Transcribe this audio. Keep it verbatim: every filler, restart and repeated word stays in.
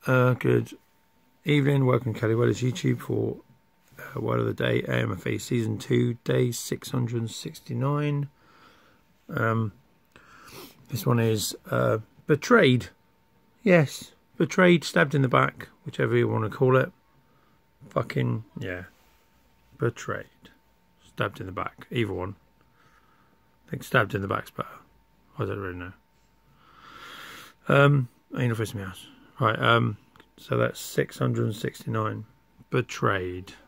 Uh, good evening. Welcome to Kelly Weller's YouTube for uh, Word of the Day, A F M A Season two, Day six hundred sixty-nine. Um, this one is uh, betrayed. Yes, betrayed, stabbed in the back, whichever you want to call it. Fucking, yeah. Betrayed. Stabbed in the back. Either one. I think stabbed in the back's better. I don't really know. Um, anal fist in my house. Right, um, so that's six hundred sixty-nine. Betrayed.